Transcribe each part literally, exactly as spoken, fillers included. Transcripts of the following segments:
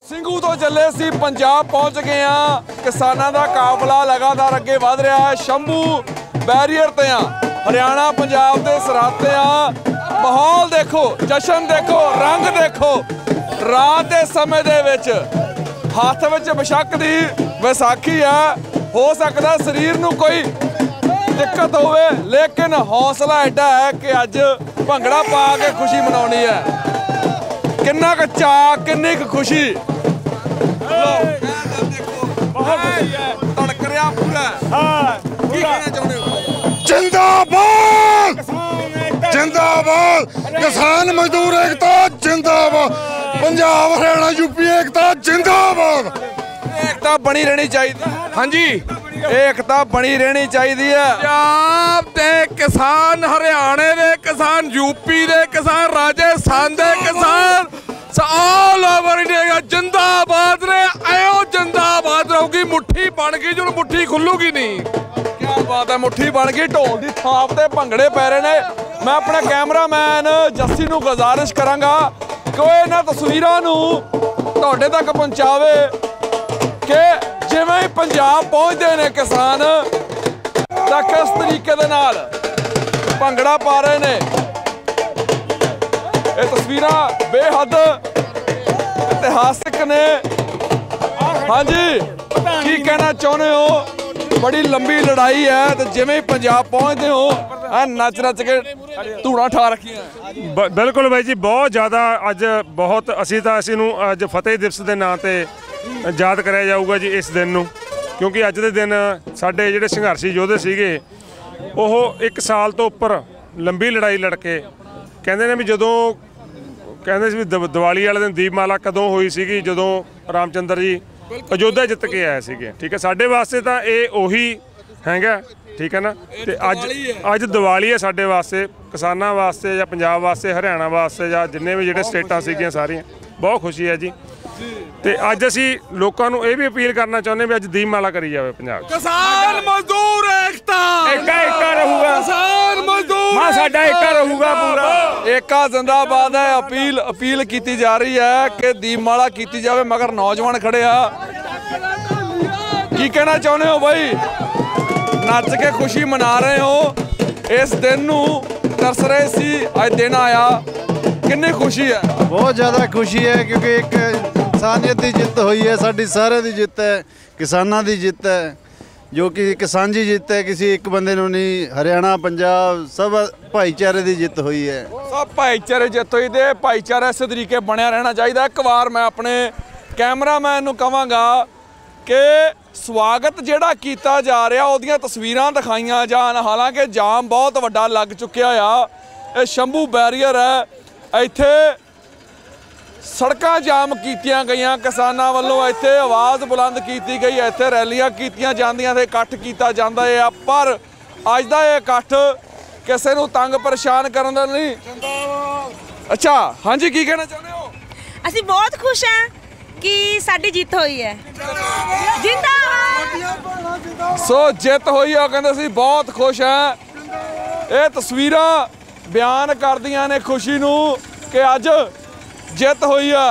ਸਿੰਘੂ ਤੋਂ ਚੱਲੇ ਸੀ पंजाब पहुंच गए हाँ। किसानों का काफिला लगातार अगे वध रहा है। शंभू बैरीयर ते हाँ, हरियाणा पंजाब के सरहद ते हाँ। माहौल देखो, जश्न देखो, रंग देखो। रात के समय दे विच हत्थ विच बेशक दी विसाखी है, हो सकता शरीर नूं कोई दिक्कत होवे, लेकिन हौसला एडा है कि अज भंगड़ा पा के खुशी मनाउणी है। किन्ना क चाऽ, किन्नी क खुशी। बहुत खुशी है, तड़क रहा पूरा। हाँ, की कहना चाहुंदे हो? जिंदाबाद, जिंदाबाद, किसान मजदूर एकता जिंदाबाद, पंजाब हरियाणा यूपी एकता जिंदाबाद। एकता बनी रहनी चाहिए। हाँ जी, एकता बनी रहनी चाहिए है। पंजाब दे किसान, हरियाणे दे किसान, यूपी दे किसान, राजस्थान दे किसान, ऑल ओवर इंडिया जिंदाबाद ने। आयो जिंदाबाद रहूगी, मुट्ठी बन गई जो मुट्ठी खुलूगी नहीं। क्या बात है, मुट्ठी बन गई। ढोल की थाप ते भंगड़े पै रहे ने। मैं अपने कैमरामैन जस्सी नूं गुजारिश करांगा कि वो इन्हां तस्वीरां नूं तुहाडे तक पहुंचावे कि जिवें ही पंजाब पहुंचते ने किसान तां किस तरीके दे नाल भंगड़ा पा रहे ने। ये तस्वीरां बेहद इतिहासिक ने। हाँ जी, की कहना चाहते हो? बड़ी लंबी लड़ाई है, तो जिवें पंजाब पहुंचते हो नच नच के धूड़ा ठा रखी है। बिल्कुल भाई जी, बहुत ज़्यादा अज बहुत असी तो असी नूं अज फतेह दिवस के नाम से याद कराया जाऊगा जी इस दिन नूं, क्योंकि अज के दिन साडे जिहड़े संघर्षी योधे सीगे ओह एक साल तो उपर लंबी लड़ाई लड़के कहते ने भी जदों कहते भी दिवाली वाले दिन दीपमाला कदों हुई सी, जदों रामचंद्र जी अयोध्या जित के आए थे। ठीक है, साडे वास्ते तो ये उही हैगा। ठीक है ना, तो अज अज दिवाली है साडे वास्ते, किसानां वास्ते या पंजाब वास्ते, हरियाणा वास्ते या जिन्ने भी जिहड़े स्टेटां सीगियां सारियां बहुत खुशी है जी। ते अज असी लोकां नूं ये भी अपील करना चाहुंदे भी अज दीपमाला करी जावे पंजाब। किसान मजदूर एकता, एका एका रहूगा, किसान मजदूर मां साडा एका रहूगा पूरा। एका जिंदाबाद है। अपील अपील की जा रही है कि दीपमाला की जावे, मगर नौजवान खड़े आ। की कहना चाहुंदे हो भाई? नच के खुशी मना रहे हो इस दिन नूं, तरस रहे सी, अज दिन आया, कितनी खुशी है? बहुत ज़्यादा खुशी है, क्योंकि एक इंसानियत की जित हुई है, साडी सारे की जित है, किसानों की जित है, जो कि किसान जी जित है, किसी एक बंदे नूं नहीं। हरियाणा पंजाब सब भाईचारे की जित हुई है, सब भाईचारे जित हुई। तो भाईचारा इस तरीके बनया रहना चाहिए। एक बार मैं अपने कैमरामैन नूं कहांगा कि स्वागत जिहड़ा कीता जा रहा उहदियां तस्वीरां दिखाईयां जाण। हालांकि जाम बहुत वड्डा लग चुकिया आ। ये शंभू बैरीयर है, इत्थे सड़कां जाम कीतियां गईयां किसानां वल्लों, इत्थे आवाज़ बुलंद कीती गई, इत्थे रैलियां कीतियां जांदियां ते इकट्ठ कीता जांदा है। पर अज दा इह इकट्ठ किसी नूं तंग परेशान करन दा नहीं। अच्छा, हाँ जी, की कहना चाहुंदे हो? असीं बहुत खुश हैं कि साडी जीत हुई है। जिंदाबाद। सो जित हुई है, कहंदे सी बहुत खुश हैं। ये तस्वीरां बयान करदियां ने खुशी नूं कि अज जित हुई है।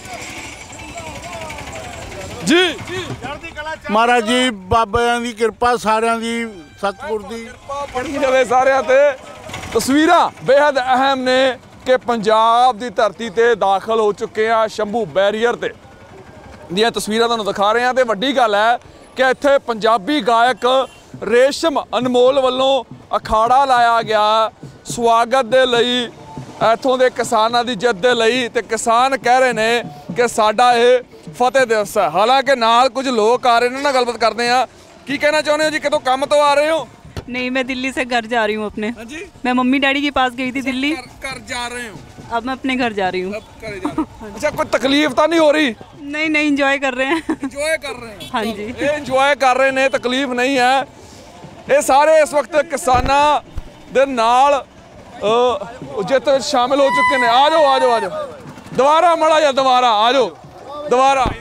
जी महाराज जी बाबा की कृपा, सारिਆਂ ਦੀ सतपुर की बनी रहे सारिਆਂ ते। तस्वीरां बेहद अहम ने कि पंजाब की धरती ते दाखिल हो चुके हैं। शंभू बैरीयर ते ਦੀਆਂ तस्वीरां ਤੁਹਾਨੂੰ ਦਿਖਾ ਰਹੇ ਹਾਂ। ਤੇ ਵੱਡੀ ਗੱਲ ਹੈ ਕਿ ਇੱਥੇ ਪੰਜਾਬੀ ਗਾਇਕ ਰੇਸ਼ਮ ਅਨਮੋਲ ਵੱਲੋਂ ਅਖਾੜਾ ਲਾਇਆ ਗਿਆ ਸਵਾਗਤ ਦੇ ਲਈ, ਇੱਥੋਂ ਦੇ ਕਿਸਾਨਾਂ ਦੀ ਜਿੱਤ ਦੇ ਲਈ। ਤੇ ਕਿਸਾਨ ਕਹਿ ਰਹੇ ਨੇ ਕਿ ਸਾਡਾ ਇਹ ਫਤਿਹ ਦਿਵਸ ਹੈ। ਹਾਲਾਂਕਿ ਨਾਲ ਕੁਝ ਲੋਕ ਆ ਰਹੇ ਨੇ, ਨਾ ਗੱਲਬਾਤ ਕਰਦੇ ਆ। ਕੀ ਕਹਿਣਾ ਚਾਹੁੰਦੇ ਹੋ ਜੀ? ਕਿਤੋਂ ਕੰਮ ਤੋਂ ਆ ਰਹੇ ਹੋ? नहीं, मैं दिल्ली से घर जा रही हूँ अपने। हाँ जी? मैं मम्मी डैडी के पास गई थी दिल्ली, घर जा रहे हो? अब मैं अपने घर जा रही हूँ। अच्छा, कोई तकलीफ तो नहीं हो रही? नहीं नहीं, इंजॉय कर रहे हैं। इंजॉय कर रहे हैं? हाँ जी, ये इंजॉय कर रहे ने, तकलीफ नहीं है। ये सारे इस वक्त किसानां दे नाल जित शामिल हो चुके हैं। आ जाओ आ जाओ आ जाओ, दोबारा मड़ा जा, दोबारा आ जाओ, दोबारा।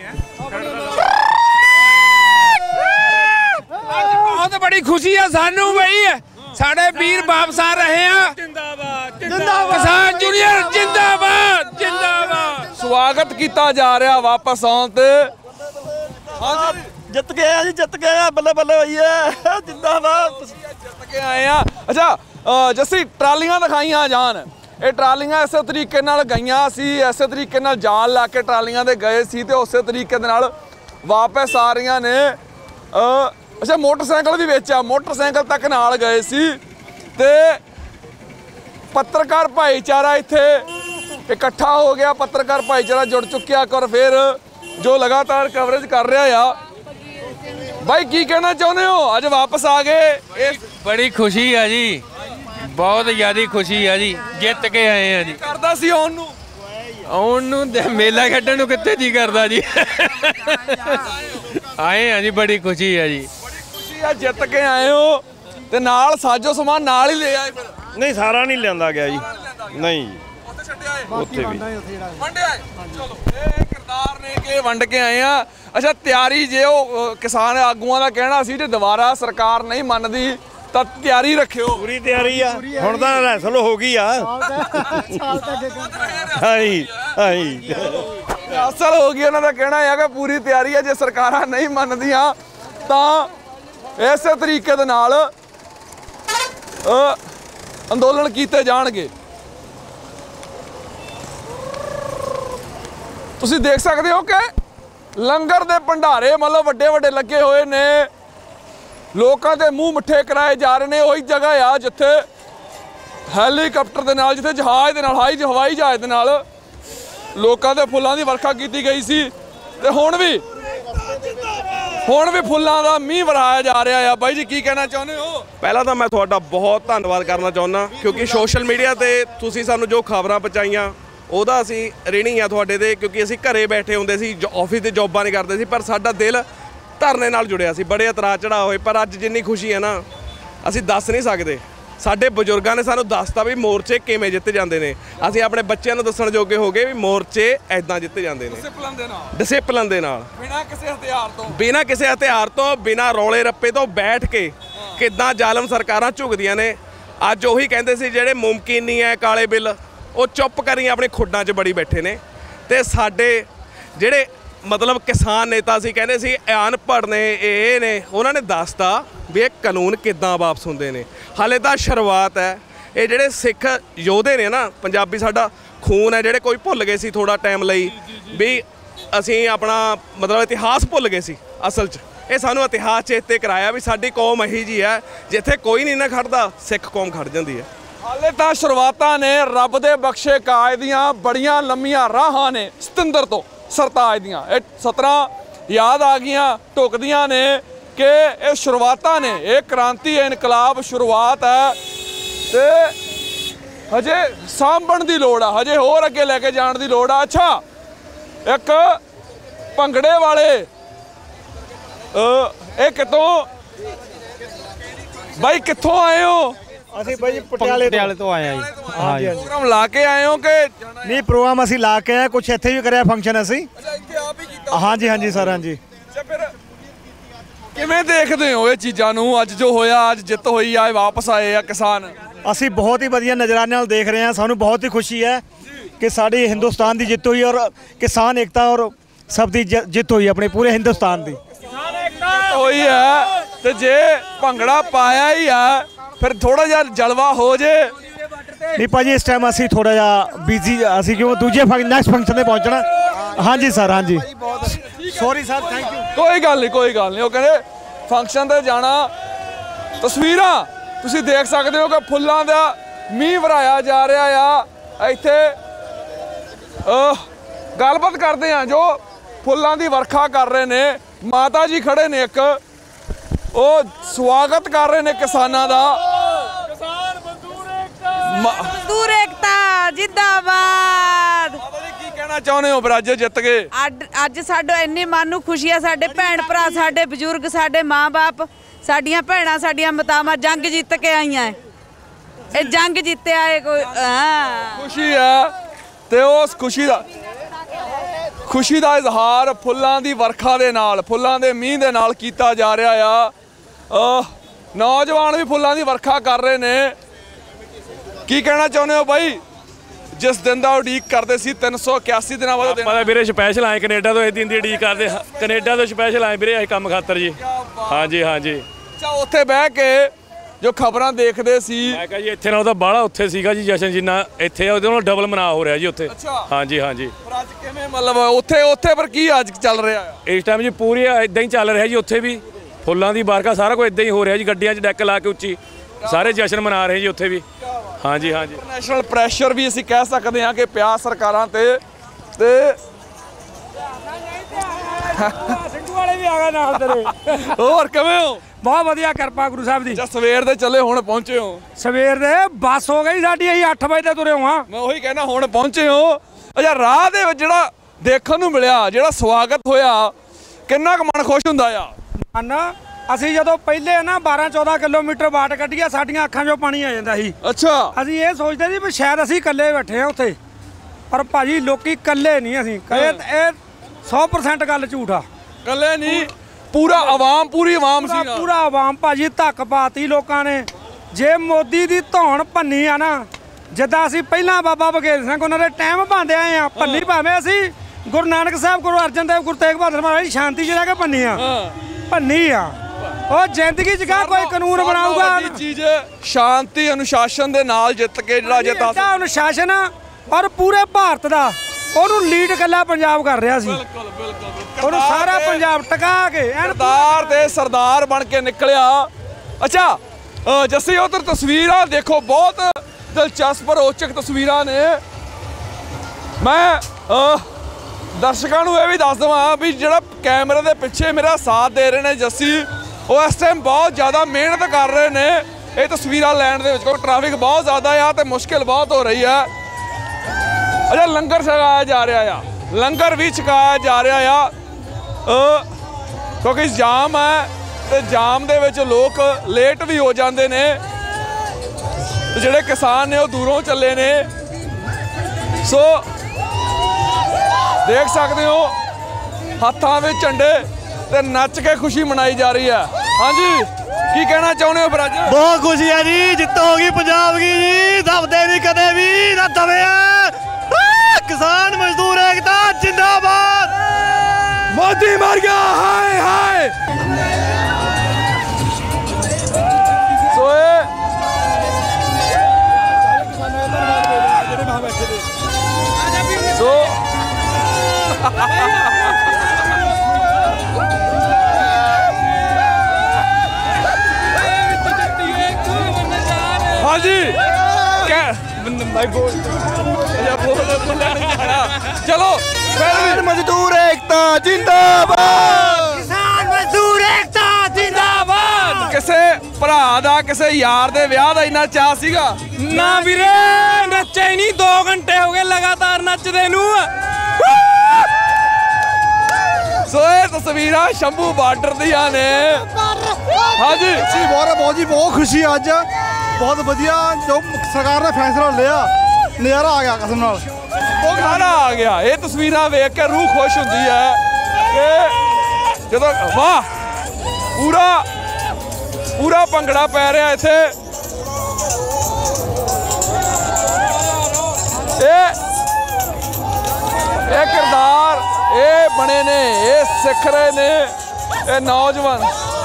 बहुत बड़ी खुशी है सानू भाई, साढ़े वीर वापस आ रहे हैं। जिंदाबाद, जिंदाबाद, किसान यूनियन जिंदाबाद, जिंदाबाद। ਸਵਾਗਤ ਕੀਤਾ ਜਾ ਰਿਹਾ ਵਾਪਸ ਆਉਣ ਤੇ। ਹਾਂਜੀ ਜਿੱਤ ਕੇ ਆਏ ਜੀ, ਜਿੱਤ ਕੇ ਆਏ, ਬੱਲੇ ਬੱਲੇ ਹੋਈ ਹੈ, ਜਿੰਦਾਬਾਦ। ਜਿੱਤ ਕੇ ਆਏ ਆ। ਅੱਛਾ ਅ, ਜੱਸੀ ਟਰਾਲੀਆਂ ਦਿਖਾਈਆਂ ਜਾਣ, ਇਹ ਟਰਾਲੀਆਂ ਇਸੇ ਤਰੀਕੇ ਨਾਲ ਗਈਆਂ ਸੀ, ਇਸੇ ਤਰੀਕੇ ਨਾਲ ਜਾਲ ਲਾ ਕੇ ਟਰਾਲੀਆਂ ਦੇ ਗਏ ਸੀ ਤੇ ਉਸੇ ਤਰੀਕੇ ਦੇ ਨਾਲ ਵਾਪਸ ਆ ਰਹੀਆਂ ਨੇ। ਅ, ਅੱਛਾ ਮੋਟਰਸਾਈਕਲ ਵੀ ਵੇਚਿਆ, ਮੋਟਰਸਾਈਕਲ ਤੱਕ ਨਾਲ ਗਏ ਸੀ ਤੇ ਪੱਤਰਕਾਰ ਭਾਈਚਾਰਾ ਇੱਥੇ ਇਕੱਠਾ ਹੋ ਗਿਆ, ਪੱਤਰਕਾਰ ਭਾਈਚਾਰਾ ਜੁੜ ਚੁੱਕਿਆ ਕਰ ਫਿਰ ਜੋ ਲਗਾਤਾਰ ਕਵਰੇਜ ਕਰ ਰਿਹਾ ਆ। ਭਾਈ ਕੀ ਕਹਿਣਾ ਚਾਹੁੰਦੇ ਹੋ, ਅੱਜ ਵਾਪਸ ਆ ਗਏ? ਇਹ ਬੜੀ ਖੁਸ਼ੀ ਆ ਜੀ, ਬਹੁਤ ਜ਼ਿਆਦਾ ਖੁਸ਼ੀ ਆ ਜੀ, ਜਿੱਤ ਕੇ ਆਏ ਆ ਜੀ। ਕਰਦਾ ਸੀ ਆਉਣ ਨੂੰ, ਆਉਣ ਨੂੰ ਤੇ ਮੇਲਾ ਖੇਡਣ ਨੂੰ ਕਿੱਥੇ ਜੀ ਕਰਦਾ ਜੀ। ਆਏ ਆ ਜੀ, ਬੜੀ ਖੁਸ਼ੀ ਆ ਜੀ। ਬੜੀ ਖੁਸ਼ੀ ਆ, ਜਿੱਤ ਕੇ ਆਏ ਹੋ ਤੇ ਨਾਲ ਸਾਜੋ ਸਮਾਨ ਨਾਲ ਹੀ ਲੈ ਆਏ ਫਿਰ? ਨਹੀਂ ਸਾਰਾ ਨਹੀਂ ਲਿਆਂਦਾ ਗਿਆ ਜੀ, ਨਹੀਂ ਉੱਥੇ ਛੱਡਿਆ ਆਏ, ਉੱਥੇ ਵੀ ਵੰਡੇ ਆਏ। ਚਲੋ ਇਹ ਕਿਰਦਾਰ ਨੇ ਕਿ ਵੰਡ ਕੇ ਆਏ ਆ। ਅੱਛਾ ਤਿਆਰੀ ਜੇ ਉਹ ਅ, ਕਿਸਾਨ ਆਗੂਆਂ ਦਾ ਕਹਿਣਾ ਸੀ ਜੇ ਦੁਬਾਰਾ ਸਰਕਾਰ ਨਹੀਂ ਮੰਨਦੀ ਤਾਂ ਤਿਆਰੀ ਰੱਖਿਓ। ਪੂਰੀ ਤਿਆਰੀ ਆ, ਹੁਣ ਤਾਂ ਰੈਸਲ ਹੋ ਗਈ ਆ। ਹਾਂਜੀ ਹਾਂਜੀ ਅਸਲ ਹੋ ਗਈ, ਉਹਨਾਂ ਦਾ ਕਹਿਣਾ ਹੈ ਕਿ ਪੂਰੀ ਤਿਆਰੀ ਹੈ, ਜੇ ਸਰਕਾਰਾਂ ਨਹੀਂ ਮੰਨਦੀਆਂ ਤਾਂ ਇਸੇ ਤਰੀਕੇ ਦੇ ਨਾਲ ਅ, ਅੰਦੋਲਨ ਕੀਤੇ ਜਾਣਗੇ। ਤੁਸੀਂ ਦੇਖ ਸਕਦੇ ਹੋ ਕਿ ਲੰਗਰ ਦੇ ਭੰਡਾਰੇ ਮਤਲਬ ਵੱਡੇ ਵੱਡੇ ਲੱਗੇ ਹੋਏ ਨੇ, ਲੋਕਾਂ ਦੇ ਮੂੰਹ ਮਿੱਠੇ ਕਰਾਏ ਜਾ ਰਹੇ ਨੇ। ਉਹੀ ਜਗ੍ਹਾ ਆ ਜਿੱਥੇ ਹੈਲੀਕਾਪਟਰ ਦੇ ਨਾਲ, ਜਿੱਥੇ ਜਹਾਜ਼ ਦੇ ਨਾਲ, ਹਾਈ ਹਵਾਈ ਜਹਾਜ਼ ਦੇ ਨਾਲ ਲੋਕਾਂ ਦੇ ਫੁੱਲਾਂ ਦੀ ਵਰਖਾ ਕੀਤੀ ਗਈ ਸੀ ਤੇ ਹੁਣ ਵੀ ਹੁਣ ਵੀ ਫੁੱਲਾਂ ਦਾ ਮੀਂਹ ਵਰਹਾਇਆ ਜਾ ਰਿਹਾ ਆ। ਬਾਈ ਜੀ ਕੀ ਕਹਿਣਾ ਚਾਹੁੰਦੇ ਹੋ? ਪਹਿਲਾਂ ਤਾਂ ਮੈਂ ਤੁਹਾਡਾ ਬਹੁਤ ਧੰਨਵਾਦ ਕਰਨਾ ਚਾਹੁੰਦਾ, ਕਿਉਂਕਿ ਸੋਸ਼ਲ ਮੀਡੀਆ ਤੇ ਤੁਸੀਂ ਸਾਨੂੰ ਜੋ ਖਬਰਾਂ ਪਹੁੰਚਾਈਆਂ ਉਹਦਾ ਅਸੀਂ ऋणी ਆ ਤੁਹਾਡੇ ਤੇ, ਕਿਉਂਕਿ ਅਸੀਂ ਘਰੇ ਬੈਠੇ ਹੁੰਦੇ ਸੀ, ਆਫਿਸ ਦੇ ਜੌਬਾਂ ਨਹੀਂ ਕਰਦੇ ਸੀ, ਪਰ ਸਾਡਾ ਦਿਲ ਧਰਨੇ ਨਾਲ ਜੁੜਿਆ ਸੀ, ਬੜੇ ਇਤਰਾਜ਼ ਚੜਾ ਹੋਏ। ਪਰ ਅੱਜ ਜਿੰਨੀ ਖੁਸ਼ੀ ਹੈ ਨਾ ਅਸੀਂ ਦੱਸ ਨਹੀਂ ਸਕਦੇ। ਸਾਡੇ ਬਜ਼ੁਰਗਾਂ ਨੇ ਸਾਨੂੰ ਦੱਸਤਾ ਵੀ ਮੋਰਚੇ ਕਿਵੇਂ ਜਿੱਤੇ ਜਾਂਦੇ ਨੇ, ਅਸੀਂ ਆਪਣੇ ਬੱਚਿਆਂ ਨੂੰ ਦੱਸਣ ਜੋਗੇ ਹੋ ਗਏ ਵੀ ਮੋਰਚੇ ਐਦਾਂ ਜਿੱਤੇ ਜਾਂਦੇ ਨੇ, ਡਿਸਪਲਿਨ ਦੇ ਨਾਲ, ਡਿਸਿਪਲਿਨ ਦੇ ਨਾਲ, ਬਿਨਾਂ ਕਿਸੇ ਹਥਿਆਰ ਤੋਂ, ਬਿਨਾਂ ਕਿਸੇ ਹਥਿਆਰ ਤੋਂ, ਬਿਨਾਂ ਰੌਲੇ ਰੱਪੇ ਤੋਂ ਬੈਠ ਕੇ ਕਿੱਦਾਂ ਜ਼ਾਲਮ ਸਰਕਾਰਾਂ ਝੁਕਦੀਆਂ ਨੇ। ਅੱਜ ਉਹੀ ਕਹਿੰਦੇ ਸੀ ਜਿਹੜੇ ਮੁਮਕਿਨ ਨਹੀਂ ਹੈ ਕਾਲੇ ਬਿੱਲ, ਉਹ ਚੁੱਪ ਕਰੀ ਆਪਣੇ ਖੁੱਡਾਂ 'ਚ ਬੜੀ ਬੈਠੇ ਨੇ। ਤੇ ਸਾਡੇ ਜਿਹੜੇ ਮਤਲਬ ਕਿਸਾਨ ਨੇਤਾ ਸੀ, ਕਹਿੰਦੇ ਸੀ ਅਨਪੜ੍ਹ ਨੇ, ਇਹ ਨੇ, ਉਹਨਾਂ ਨੇ ਦੱਸਤਾ ਵੀ ਇਹ ਕਾਨੂੰਨ ਕਿੱਦਾਂ ਵਾਪਸ ਹੁੰਦੇ ਨੇ। ਹਾਲੇ ਤਾਂ ਸ਼ੁਰੂਆਤ ਹੈ। ਇਹ ਜਿਹੜੇ ਸਿੱਖ ਯੋਧੇ ਨੇ ਨਾ, ਪੰਜਾਬੀ ਸਾਡਾ ਖੂਨ ਹੈ, ਜਿਹੜੇ ਕੋਈ ਭੁੱਲ ਗਏ ਸੀ ਥੋੜਾ ਟਾਈਮ ਲਈ ਵੀ ਅਸੀਂ ਆਪਣਾ ਮਤਲਬ ਇਤਿਹਾਸ ਭੁੱਲ ਗਏ ਸੀ। ਅਸਲ 'ਚ ਇਹ ਸਾਨੂੰ ਇਤਿਹਾਸ ਚੇਤੇ ਕਰਾਇਆ ਵੀ ਸਾਡੀ ਕੌਮ ਇਹੀ ਜੀ ਹੈ, ਜਿੱਥੇ ਕੋਈ ਨਹੀਂ ਨਾ ਖੜਦਾ ਸਿੱਖ ਕੌਮ ਖੜ ਜਾਂਦੀ ਹੈ। ਹਾਲੇ ਤਾਂ ਸ਼ੁਰੂਆਤਾਂ ਨੇ, ਰੱਬ ਦੇ ਬਖਸ਼ੇ ਕਾਜ ਦੀਆਂ ਬੜੀਆਂ ਲੰਮੀਆਂ ਰਾਹਾਂ ਨੇ ਸਤਿੰਦਰ ਤੋਂ ਸਰਤਾਜ ਦੀਆਂ। ਇਹ ਸਤਰਾਂ ਯਾਦ ਆ ਗਈਆਂ, ਢੁਕਦੀਆਂ ਨੇ ਕਿ ਇਹ ਸ਼ੁਰੂਆਤਾਂ ਨੇ, ਇਹ ਕ੍ਰਾਂਤੀ ਹੈ, ਇਨਕਲਾਬ ਸ਼ੁਰੂਆਤ ਹੈ ਤੇ ਹਜੇ ਸਾਂਭਣ ਦੀ ਲੋੜ ਆ, ਹਜੇ ਹੋਰ ਅੱਗੇ ਲੈ ਕੇ ਜਾਣ ਦੀ ਲੋੜ ਆ। ਅੱਛਾ ਇੱਕ ਭੰਗੜੇ ਵਾਲੇ ਇਹ ਕਿੱਥੋਂ ਬਾਈ, ਕਿੱਥੋਂ ਆਏ ਹੋ? ਅਸੀਂ ਬਾਈ ਪਟਿਆਲੇ ਪਟਿਆਲੇ ਤੋਂ ਆਏ ਆ ਜੀ। ਹਾਂ ਜੀ, ਪ੍ਰੋਗਰਾਮ ਲਾ ਕੇ ਆਏ ਹੋ ਕਿ ਨਹੀਂ ਪ੍ਰੋਗਰਾਮ ਅਸੀਂ ਲਾ ਕੇ ਆਏ, ਕੁਝ ਇੱਥੇ ਵੀ ਕਰਿਆ ਫੰਕਸ਼ਨ ਅਸੀਂ। ਅੱਛਾ ਇੱਥੇ ਆਪ ਹੀ ਕੀਤਾ? ਹਾਂਜੀ ਹਾਂਜੀ ਸਰ, ਹਾਂਜੀ। ਅੱਛਾ ਫਿਰ ਕਿਵੇਂ ਦੇਖਦੇ ਹੋ ਇਹ ਚੀਜ਼ਾਂ ਨੂੰ? ਅੱਜ ਜੋ ਹੋਇਆ, ਅੱਜ ਜਿੱਤ ਹੋਈ ਆ, ਵਾਪਸ ਆਏ ਆ ਕਿਸਾਨ। ਅਸੀਂ ਬਹੁਤ ਹੀ ਵਧੀਆ ਨਜ਼ਰਾਨੇ ਨਾਲ ਦੇਖ ਰਹੇ ਹਾਂ, ਸਾਨੂੰ ਬਹੁਤ ਹੀ ਖੁਸ਼ੀ ਹੈ ਕਿ ਸਾਡੀ ਹਿੰਦੁਸਤਾਨ ਦੀ ਜਿੱਤ ਹੋਈ ਔਰ ਕਿਸਾਨ ਏਕਤਾ ਔਰ ਸਭ ਦੀ ਜਿੱਤ ਹੋਈ, ਆਪਣੇ ਪੂਰੇ ਹਿੰਦੁਸਤਾਨ ਦੀ ਹੋਈ ਹੈ। ਤੇ ਜੇ ਭੰਗੜਾ ਪਾਇਆ ਹੀ ਆ ਫਿਰ ਥੋੜਾ ਜਿਹਾ ਜਲਵਾ ਹੋ ਜੇ। ਨਹੀਂ ਭਾਜੀ ਇਸ ਟਾਈਮ ਅਸੀਂ ਥੋੜਾ ਜਿਹਾ ਬਿਜ਼ੀ ਅਸੀਂ, ਕਿਉਂ ਦੂਜੇ ਨੈਕਸਟ ਫੰਕਸ਼ਨ ਤੇ ਪਹੁੰਚਣਾ। ਹਾਂਜੀ ਸਰ, ਹਾਂਜੀ ਸੌਰੀ ਸਰ, ਥੈਂਕ ਯੂ। ਕੋਈ ਗੱਲ ਨਹੀਂ, ਕੋਈ ਗੱਲ ਨਹੀਂ। ਉਹ ਕਹਿੰਦੇ ਫੰਕਸ਼ਨ ਤੇ ਜਾਣਾ। ਤਸਵੀਰਾਂ ਤੁਸੀਂ ਦੇਖ ਸਕਦੇ ਹੋ ਕਿ ਫੁੱਲਾਂ ਦਾ ਮੀਂਹ ਵਰਾਇਆ ਜਾ ਰਿਹਾ ਆ। ਇੱਥੇ ਗੱਲਬਾਤ ਕਰਦੇ ਆ ਜੋ ਫੁੱਲਾਂ ਦੀ ਵਰਖਾ ਕਰ ਰਹੇ ਨੇ। ਮਾਤਾ ਜੀ ਖੜੇ ਨੇ, ਇੱਕ ਉਹ ਸਵਾਗਤ ਕਰ ਰਹੇ ਨੇ ਕਿਸਾਨਾਂ ਦਾ। ਕਿਸਾਨ ਮਜ਼ਦੂਰ ਏਕਤਾ, ਮਜ਼ਦੂਰ ਏਕਤਾ ਜਿੰਦਾਬਾਦ। ਮਾਤਾ ਜੀ ਕੀ ਕਹਿਣਾ ਚਾਹੁੰਦੇ ਹੋ ਫਿਰ ਅੱਜ ਜਿੱਤ ਗਏ? ਅੱਜ ਅੱਜ ਸਾਡੇ ਇੰਨੀ ਮਨ ਨੂੰ ਖੁਸ਼ੀ ਆ, ਸਾਡੇ ਭੈਣ ਭਰਾ, ਸਾਡੇ ਬਜ਼ੁਰਗ, ਸਾਡੇ ਮਾਂ-ਬਾਪ, ਸਾਡੀਆਂ ਭੈਣਾਂ, ਸਾਡੀਆਂ ਮਾਤਾਵਾਂ ਜੰਗ ਜਿੱਤ ਕੇ ਆਈਆਂ। ਇਹ ਜੰਗ ਜਿੱਤਿਆ ਹੈ ਕੋਈ। ਹਾਂ ਖੁਸ਼ੀ ਆ ਤੇ ਉਸ ਖੁਸ਼ੀ ਦਾ ਖੁਸ਼ੀ ਦਾ ਇਜ਼ਹਾਰ ਫੁੱਲਾਂ ਦੀ ਵਰਖਾ ਦੇ ਨਾਲ, ਫੁੱਲਾਂ ਦੇ ਮੀਂਹ ਦੇ ਨਾਲ ਕੀਤਾ ਜਾ ਰਿਹਾ ਆ। ਨੌਜਵਾਨ ਵੀ ਫੁੱਲਾਂ ਦੀ ਵਰਖਾ ਕਰ ਰਹੇ ਨੇ। ਕੀ ਕਹਿਣਾ ਚਾਹੁੰਦੇ ਹੋ ਬਾਈ? ਜਿਸ ਦਿਨ ਦਾ ਉਡੀਕ ਕਰਦੇ ਸੀ ਤਿੰਨ ਸੌ ਇਕਿਆਸੀ ਦਿਨਾਂ ਬਾਅਦ ਦਿਨ। ਪਤਾ ਵੀਰੇ ਸਪੈਸ਼ਲ ਆਏ ਕੈਨੇਡਾ ਤੋਂ ਇਸ ਦਿਨ ਦੀ ਉਡੀਕ ਕਰਦੇ, ਕੈਨੇਡਾ ਤੋਂ ਸਪੈਸ਼ਲ ਆਏ ਵੀਰੇ ਅਸੀਂ ਕੰਮ ਖਾਤਰ ਜੀ। ਹਾਂਜੀ ਹਾਂਜੀ। ਅੱਛਾ, ਉੱਥੇ ਬਹਿ ਕੇ ਜੋ ਖਬਰਾਂ ਦੇਖਦੇ ਸੀ, ਮੈਂ ਕਿਹਾ ਜੀ ਇੱਥੇ ਨਾਲੋਂ ਤਾਂ ਬਾਹਲਾ ਉੱਥੇ ਸੀਗਾ ਜੀ ਜਸ਼ਨ, ਜਿੰਨਾ ਇੱਥੇ ਉਹਦੇ ਨਾਲੋਂ ਡਬਲ ਮਨਾ ਹੋ ਰਿਹਾ ਜੀ ਉੱਥੇ। ਹਾਂਜੀ ਹਾਂਜੀ। ਪਰ ਅੱਜ ਕਿਵੇਂ ਮਤਲਬ ਉੱਥੇ ਉੱਥੇ ਪਰ ਕੀ ਅੱਜ ਚੱਲ ਰਿਹਾ ਆ ਇਸ ਟਾਈਮ ਜੀ? ਪੂਰੀ ਇਦਾਂ ਹੀ ਚੱਲ ਰਿਹਾ ਜੀ ਉੱਥੇ ਵੀ, ਫੁੱਲਾਂ ਦੀ ਬਾਰਕਾ ਸਾਰਾ ਕੁਝ ਇਦਾਂ ਹੀ ਹੋ ਰਿਹਾ ਜੀ। ਗੱਡੀਆਂ 'ਚ ਡੈਕ ਲਾ ਕੇ ਉੱਚੀ ਸਾਰੇ ਜਸ਼ਨ ਮਨਾ ਰਹੇ ਜੀ ਉੱਥੇ ਵੀ। ਹਾਂਜੀ ਹਾਂਜੀ। ਇੰਟਰਨੈਸ਼ਨਲ ਪ੍ਰੈਸ਼ਰ ਵੀ ਅਸੀਂ ਕਹਿ ਸਕਦੇ ਹਾਂ ਕਿ ਪਿਆ ਸਰਕਾਰਾਂ ਤੇ ਤੇ ਸਿੰਘੂ ਵਾਲੇ ਵੀ ਆ ਗਏ ਨਾਲ ਤੇਰੇ। ਹੋਰ ਕਿਵੇਂ ਹੋ? ਬਹੁਤ ਵਧੀਆ, ਕਿਰਪਾ ਗੁਰੂ ਸਾਹਿਬ ਦੀ। ਜਾਂ ਸਵੇਰ ਦੇ ਚੱਲੇ ਹੁਣ ਪਹੁੰਚੇ ਹੋ? ਸਵੇਰ ਦੇ ਬੱਸ ਹੋ ਗਈ ਸਾਡੀ, ਅਸੀਂ ਅੱਠ ਵਜੇ ਤੇ ਤੁਰੇ ਹਾਂ। ਮੈਂ ਉਹੀ ਕਹਿਣਾ, ਹੁਣ ਪਹੁੰਚੇ ਹੋ। ਅੱਛਾ, ਰਾਹ ਦੇ ਵਿੱਚ ਜਿਹੜਾ ਦੇਖਣ ਨੂੰ ਮਿਲਿਆ, ਜਿਹੜਾ ਸਵਾਗਤ ਹੋਇਆ, ਕਿੰਨਾ ਕੁ ਮਨ ਖੁਸ਼ ਹੁੰਦਾ ਆ? ਮਨ, ਅਸੀਂ ਜਦੋਂ ਪਹਿਲੇ ਨਾ ਬਾਰਾਂ ਚੌਦਾਂ ਕਿਲੋਮੀਟਰ ਬਾਟ ਕੱਢੀਏ, ਸਾਡੀਆਂ ਅੱਖਾਂ 'ਚੋਂ ਪਾਣੀ ਆ ਜਾਂਦਾ ਸੀ। ਅੱਛਾ। ਅਸੀਂ ਇਹ ਸੋਚਦੇ ਸੀ ਵੀ ਸ਼ਾਇਦ ਅਸੀਂ ਇਕੱਲੇ ਬੈਠੇ ਆ ਉੱਥੇ, ਪਰ ਭਾਜੀ ਲੋਕੀ ਇਕੱਲੇ ਨਹੀਂ। ਅਸੀਂ ਕਹੇ ਇਹ ਸੌ ਪਰਸੈਂਟ ਗੱਲ ਝੂਠ ਆ। ਇਕੱਲੇ ਨਹੀਂ, ਪੂਰਾ ਆਵਾਮ, ਪੂਰੀ ਆਵਾਮ ਸੀ ਨਾ। ਪੂਰਾ ਆਵਾਮ ਭਾਜੀ, ਧੱਕ ਪਾਤੀ ਲੋਕਾਂ ਨੇ। ਜੇ ਮੋਦੀ ਦੀ ਧੌਣ ਭੰਨੀ ਆ ਨਾ, ਜਿੱਦਾਂ ਅਸੀਂ ਪਹਿਲਾਂ ਬਾਬਾ ਬਘੇਲ ਸਿੰਘ ਉਹਨਾਂ ਦੇ ਟਾਈਮ ਪਾਉਂਦੇ ਆਏ ਆ, ਭੰਨੀ ਭਾਵੇਂ ਅਸੀਂ ਗੁਰੂ ਨਾਨਕ ਸਾਹਿਬ, ਗੁਰੂ ਅਰਜਨ ਦੇਵ, ਗੁਰੂ ਤੇਗ ਬਹਾਦਰ ਮਹਾਰਾਜ ਦੀ ਸ਼ਾਂਤੀ 'ਚ ਰਹਿ ਕੇ ਭੰਨੀ ਆ, ਭੰਨੀ ਆ। ਉਹ ਜ਼ਿੰਦਗੀ 'ਚ ਕਾ ਕੋਈ ਕਾਨੂੰਨ ਬਣਾਊਗਾ? ਚੀਜ਼ ਸ਼ਾਂਤੀ ਅਨੁਸ਼ਾਸਨ ਦੇ ਨਾਲ ਜਿੱਤ ਕੇ ਜਿਹੜਾ ਜਿੱਤਾ ਸੀ। ਅਨੁਸ਼ਾਸਨ ਔਰ ਪੂਰੇ ਭਾਰਤ ਦਾ ਉਹਨੂੰ ਲੀਡ ਕੱਲਾ ਪੰਜਾਬ ਕਰ ਰਿਹਾ ਸੀ। ਬਿਲਕੁਲ ਬਿਲਕੁਲ। ਉਹਨੂੰ ਸਾਰਾ ਪੰਜਾਬ ਟਿਕਾ ਕੇ ਸਰਦਾਰ ਤੇ ਸਰਦਾਰ ਬਣ ਕੇ ਨਿਕਲਿਆ। ਅੱਛਾ ਜੱਸੀ, ਉਧਰ ਤਸਵੀਰਾਂ ਦੇਖੋ, ਬਹੁਤ ਦਿਲਚਸਪ ਰੋਚਕ ਤਸਵੀਰਾਂ ਨੇ। ਮੈਂ ਦਰਸ਼ਕਾਂ ਨੂੰ ਇਹ ਵੀ ਦੱਸ ਦੇਵਾਂ ਵੀ ਜਿਹੜਾ ਕੈਮਰੇ ਦੇ ਪਿੱਛੇ ਮੇਰਾ ਸਾਥ ਦੇ ਰਹੇ ਨੇ ਜੱਸੀ, ਉਹ ਇਸ ਟਾਈਮ ਬਹੁਤ ਜ਼ਿਆਦਾ ਮਿਹਨਤ ਕਰ ਰਹੇ ਨੇ ਇਹ ਤਸਵੀਰਾਂ ਲੈਣ ਦੇ ਵਿੱਚ, ਕਿਉਂਕਿ ਟ੍ਰੈਫਿਕ ਬਹੁਤ ਜ਼ਿਆਦਾ ਆ ਤੇ ਮੁਸ਼ਕਿਲ ਬਹੁਤ ਹੋ ਰਹੀ ਆ। ਅੱਛਾ, ਲੰਗਰ ਛਕਾਇਆ ਜਾ ਰਿਹਾ ਆ, ਲੰਗਰ ਵੀ ਛਕਾਇਆ ਜਾ ਰਿਹਾ ਆ ਕਿਉਂਕਿ ਜਾਮ ਹੈ ਤੇ ਜਾਮ ਦੇ ਵਿੱਚ ਲੋਕ ਲੇਟ ਵੀ ਹੋ ਜਾਂਦੇ ਨੇ ਤੇ ਜਿਹੜੇ ਕਿਸਾਨ ਨੇ ਉਹ ਦੂਰੋਂ ਚੱਲੇ ਨੇ। ਸੋ ਦੇਖ ਸਕਦੇ ਹੋ ਹੱਥਾਂ ਵਿੱਚ ਝੰਡੇ ਤੇ ਨੱਚ ਕੇ ਖੁਸ਼ੀ ਮਨਾਈ ਜਾ ਰਹੀ ਹੈ। ਹਾਂਜੀ, ਕੀ ਕਹਿਣਾ ਚਾਹੁੰਦੇ ਹੋ ਬਰਾਜ? ਬਹੁਤ ਖੁਸ਼ੀ ਹੈ ਜੀ, ਜਿੱਤ ਹੋ ਗਈ ਪੰਜਾਬ ਦੀ ਜੀ, ਦਬਦੇ ਨਹੀਂ ਕਦੇ ਵੀ ਨਾ ਦਵੇ। ਕਿਸਾਨ ਮਜ਼ਦੂਰ ਏਕਤਾ ਜਿੰਦਾਬਾਦ। ਮੋਦੀ ਮਰ ਗਿਆ, ਹਾਏ ਹਾਏ। ਸੋ ਸੋ ਹਾਂਜੀ, ਚਲੋ ਕਿਸਾਨ ਮਜ਼ਦੂਰ ਏਕਤਾ ਜਿੰਦਾਬਾਦ, ਕਿਸਾਨ ਮਜ਼ਦੂਰ ਏਕਤਾ ਜਿੰਦਾਬਾਦ। ਕਿਸੇ ਭਰਾ ਦਾ, ਕਿਸੇ ਯਾਰ ਦੇ ਵਿਆਹ ਦਾ ਇੰਨਾ ਚਾਅ ਸੀਗਾ ਨਾ ਵੀਰੇ, ਨੱਚੇ ਨਹੀਂ, ਦੋ ਘੰਟੇ ਹੋ ਗਏ ਲਗਾਤਾਰ ਨੱਚਦੇ ਨੂੰ। ਸੋ ਇਹ ਤਸਵੀਰਾਂ ਸ਼ੰਭੂ ਬਾਰਡਰ ਦੀਆਂ ਨੇ। ਹਾਂਜੀ ਜੀ ਬਹੁਤ ਬਹੁਤ ਜੀ ਬਹੁਤ ਖੁਸ਼ੀ ਅੱਜ, ਬਹੁਤ ਵਧੀਆ ਜੋ ਸਰਕਾਰ ਨੇ ਫੈਸਲਾ ਲਿਆ, ਨਜ਼ਾਰਾ ਆ ਗਿਆ ਕਸਮ ਨਾਲ, ਉਹ ਖਾਣਾ ਆ ਗਿਆ। ਇਹ ਤਸਵੀਰਾਂ ਵੇਖ ਕੇ ਰੂਹ ਖੁਸ਼ ਹੁੰਦੀ ਹੈ ਕਿ ਜਦੋਂ ਵਾਹ ਪੂਰਾ ਪੂਰਾ ਭੰਗੜਾ ਪੈ ਰਿਹਾ ਇੱਥੇ। ਇਹ ਇਹ ਕਿਰਦਾਰ ਇਹ ਬਣੇ ਨੇ, ਇਹ ਸਿੱਖ ਰਹੇ ਨੇ ਇਹ ਨੌਜਵਾਨ,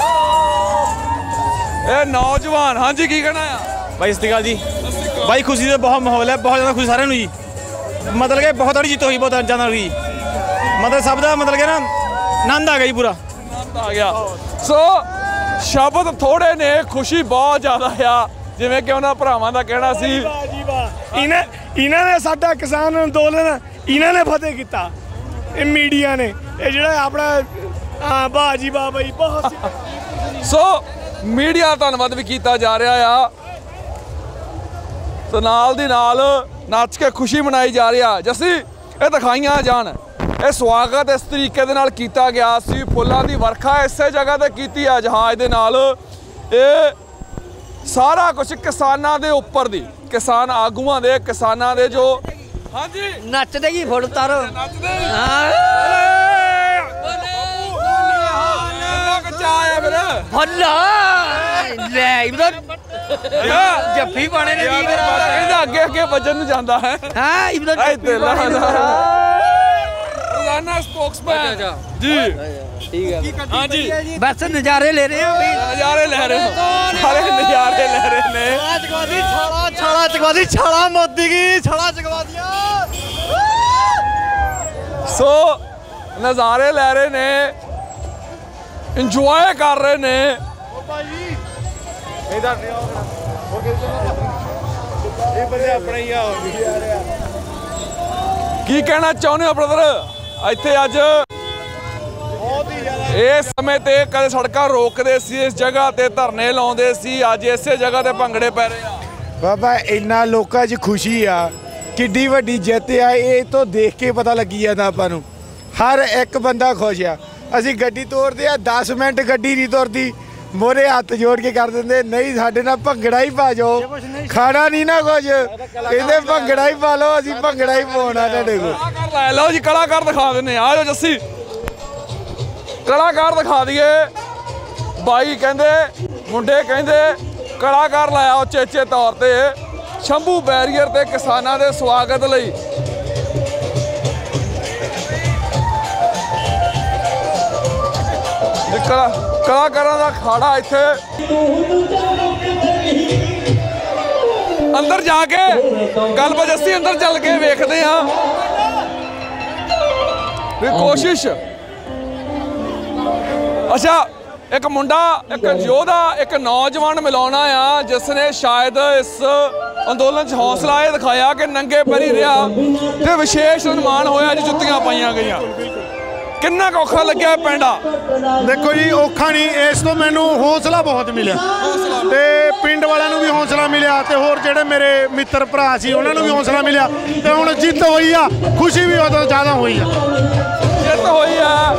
ਇਹ ਨੌਜਵਾਨ। ਹਾਂਜੀ, ਕੀ ਕਹਿਣਾ ਆ ਭਾਈ? ਸਤਿ ਸ਼੍ਰੀ ਅਕਾਲ ਜੀ ਭਾਈ। ਖੁਸ਼ੀ ਦਾ ਬਹੁਤ ਮਾਹੌਲ ਹੈ, ਬਹੁਤ ਜ਼ਿਆਦਾ ਖੁਸ਼ੀ ਸਾਰਿਆਂ ਨੂੰ ਜੀ। ਮਤਲਬ ਕਿ ਬਹੁਤ ਬੜੀ ਜਿੱਤ ਹੋਈ, ਬਹੁਤ ਜ਼ਿਆਦਾ ਹੋਈ। ਮਤਲਬ ਸਭ ਦਾ ਮਤਲਬ ਕਿ ਨਾ ਆਨੰਦ ਆ ਗਿਆ ਜੀ, ਪੂਰਾ ਆਨੰਦ ਆ ਗਿਆ। ਸੋ ਸ਼ਬਦ ਥੋੜੇ ਨੇ, ਖੁਸ਼ੀ ਬਹੁਤ ਜ਼ਿਆਦਾ ਆ। ਜਿਵੇਂ ਕਿ ਉਹਨਾਂ ਭਰਾਵਾਂ ਦਾ ਕਹਿਣਾ ਸੀ, ਇਹਨਾਂ ਇਹਨਾਂ ਨੇ ਸਾਡਾ ਕਿਸਾਨ ਅੰਦੋਲਨ ਇਹਨਾਂ ਨੇ ਫਤਿਹ ਕੀਤਾ, ਇਹ ਮੀਡੀਆ ਨੇ। ਇਹ ਜਿਹੜਾ ਆਪਣਾ ਹਾਂ ਵਾਹ ਜੀ ਵਾਹ ਬਈ, ਬਹੁਤ। ਸੋ ਮੀਡੀਆ ਦਾ ਧੰਨਵਾਦ ਵੀ ਕੀਤਾ ਜਾ ਰਿਹਾ ਆ ਤੇ ਨਾਲ ਦੀ ਨਾਲ ਨੱਚ ਕੇ ਖੁਸ਼ੀ ਮਨਾਈ ਜਾ ਰਹੀ ਆ। ਜੱਸੀ, ਇਹ ਦਿਖਾਈਆਂ ਜਾਣ, ਇਹ ਸਵਾਗਤ ਇਸ ਤਰੀਕੇ ਦੇ ਨਾਲ ਕੀਤਾ ਗਿਆ ਸੀ, ਫੁੱਲਾਂ ਦੀ ਵਰਖਾ ਇਸੇ ਜਗ੍ਹਾ ਤੇ ਕੀਤੀ ਆ ਜਹਾਜ਼ ਦੇ ਨਾਲ। ਇਹ ਸਾਰਾ ਕੁਝ ਕਿਸਾਨਾਂ ਦੇ ਉੱਪਰ ਦੀ, ਕਿਸਾਨ ਆਗੂਆਂ ਦੇ, ਕਿਸਾਨਾਂ ਦੇ ਜੋ ਹਾਂਜੀ ਨੱਚਦੇ ਕੀ ਫੁੱਲ ਤਾਰੋ ਨੱਚਦੇ ਫੁੱਲ ਲੈ ਇਧਰ ਜੱਫੀ ਪਾਣੇ ਨੇ ਕੀ ਕਹਿੰਦਾ ਅੱਗੇ ਅੱਗੇ ਵੱਜਣ ਨੂੰ ਜਾਂਦਾ ਹੈ ਹਾਂ ਇਬਨ ਇੱਥੇ ਲਾ ਰੋਜ਼ਾਨਾ ਸਪੋਕਸਮੈਨ ਜੀ ਠੀਕ ਹੈ ਹਾਂ ਜੀ ਬਸ ਨਜ਼ਾਰੇ ਲੈ ਰਹੇ ਹਾਂ ਵੀ ਨਜ਼ਾਰੇ ਲੈ ਰਹੇ ਹੋ ਸਾਰੇ ਨਜ਼ਾਰੇ ਲੈ ਰਹੇ ਨੇ ਚਕਵਾਦੀ ਛਾਲਾ ਛਾਲਾ ਚਕਵਾਦੀ ਛਾਲਾ ਮੋਦੀ ਕੀ ਛਾਲਾ ਚਕਵਾਦੀਆਂ ਸੋ ਨਜ਼ਾਰੇ ਲੈ ਰਹੇ ਨੇ ਇੰਜੋਏ ਕਰ ਰਹੇ ਨੇ ਇਧਰ ਨਹੀਂ ਇਹ ਬੰਦੇ ਆਪਣੇ ਹੀ ਆ ਕੀ ਕਹਿਣਾ ਚਾਹੁੰਦੇ ਹੋ ਬ੍ਰਦਰ ਇੱਥੇ ਅੱਜ ਇਸ ਸਮੇਂ ਤੇ ਕਦੇ ਸੜਕਾਂ ਰੋਕਦੇ ਸੀ ਇਸ ਜਗ੍ਹਾ ਤੇ ਧਰਨੇ ਲਾਉਂਦੇ ਸੀ ਅੱਜ ਇਸੇ ਜਗ੍ਹਾ ਤੇ ਭੰਗੜੇ ਪੈ ਰਹੇ ਆ ਬਾਬਾ ਇੰਨਾ ਲੋਕਾਂ 'ਚ ਖੁਸ਼ੀ ਆ ਕਿੱਡੀ ਵੱਡੀ ਜਿੱਤ ਆ ਇਹ ਤੋਂ ਦੇਖ ਕੇ ਪਤਾ ਲੱਗੀ ਜਾਂਦਾ ਆਪਾਂ ਨੂੰ ਹਰ ਇੱਕ ਬੰਦਾ ਖੁਸ਼ ਆ ਅਸੀਂ ਗੱਡੀ ਤੋਰਦੇ ਆ ਦਸ ਮਿੰਟ ਗੱਡੀ ਨਹੀਂ ਤੁਰਦੀ ਮੋਰੇ ਹੱਥ ਜੋੜ ਕੇ ਕਰ ਦਿੰਦੇ ਨਹੀਂ ਸਾਡੇ ਨਾਲ ਭੰਗੜਾ ਹੀ ਪਾ ਜਾਓ ਖਾਣਾ ਨਹੀਂ ਨਾ ਕੁਝ ਕਹਿੰਦੇ ਭੰਗੜਾ ਹੀ ਪਾ ਲਓ ਅਸੀਂ ਭੰਗੜਾ ਹੀ ਪਾਉਣਾ ਤੁਹਾਡੇ ਕੋਲ ਲੈ ਲਓ ਜੀ ਕਲਾਕਾਰ ਦਿਖਾ ਦਿੰਨੇ ਆ ਜਾਓ ਜੱਸੀ ਕਲਾਕਾਰ ਦਿਖਾ ਦਈਏ ਬਾਈ ਕਹਿੰਦੇ ਮੁੰਡੇ ਕਹਿੰਦੇ ਕਲਾਕਾਰ ਲਾਇਆ ਉਚੇਚੇ ਤੌਰ ਤੇ ਸ਼ੰਭੂ ਬੈਰੀਅਰ ਤੇ ਕਿਸਾਨਾਂ ਦੇ ਸਵਾਗਤ ਲਈ ਕਲਾਕਾਰਾਂ ਦਾ ਖਾੜਾ ਇੱਥੇ ਅੰਦਰ ਜਾ ਕੇ ਗੱਲਬਾਤ ਅਸੀਂ ਅੰਦਰ ਚੱਲ ਕੇ ਵੇਖਦੇ ਆ ਵੀ ਕੋਸ਼ਿਸ਼ ਅੱਛਾ ਇੱਕ ਮੁੰਡਾ ਇੱਕ ਯੋਧਾ ਇੱਕ ਨੌਜਵਾਨ ਮਿਲਾਉਣਾ ਆ ਜਿਸ ਨੇ ਸ਼ਾਇਦ ਇਸ ਅੰਦੋਲਨ 'ਚ ਹੌਸਲਾ ਇਹ ਦਿਖਾਇਆ ਕਿ ਨੰਗੇ ਪੈਰੀ ਰਿਹਾ ਤੇ ਵਿਸ਼ੇਸ਼ ਸਨਮਾਨ ਹੋਇਆ ਜੀ ਜੁੱਤੀਆਂ ਪਾਈਆਂ ਗਈਆਂ ਕਿੰਨਾ ਕੁ ਔਖਾ ਲੱਗਿਆ ਪੈਂਡਾ ਦੇਖੋ ਜੀ ਔਖਾ ਨਹੀਂ ਇਸ ਤੋਂ ਮੈਨੂੰ ਹੌਸਲਾ ਬਹੁਤ ਮਿਲਿਆ ਤੇ ਪਿੰਡ ਵਾਲਿਆਂ ਨੂੰ ਵੀ ਹੌਸਲਾ ਮਿਲਿਆ ਤੇ ਹੋਰ ਜਿਹੜੇ ਮੇਰੇ ਮਿੱਤਰ ਭਰਾ ਸੀ ਉਹਨਾਂ ਨੂੰ ਵੀ ਹੌਸਲਾ ਮਿਲਿਆ ਤੇ ਹੁਣ ਜਿੱਤ ਹੋਈ ਆ ਖੁਸ਼ੀ ਵੀ ਉਦੋਂ ਜ਼ਿਆਦਾ ਹੋਈ ਆ ਜਿੱਤ ਹੋਈ ਆ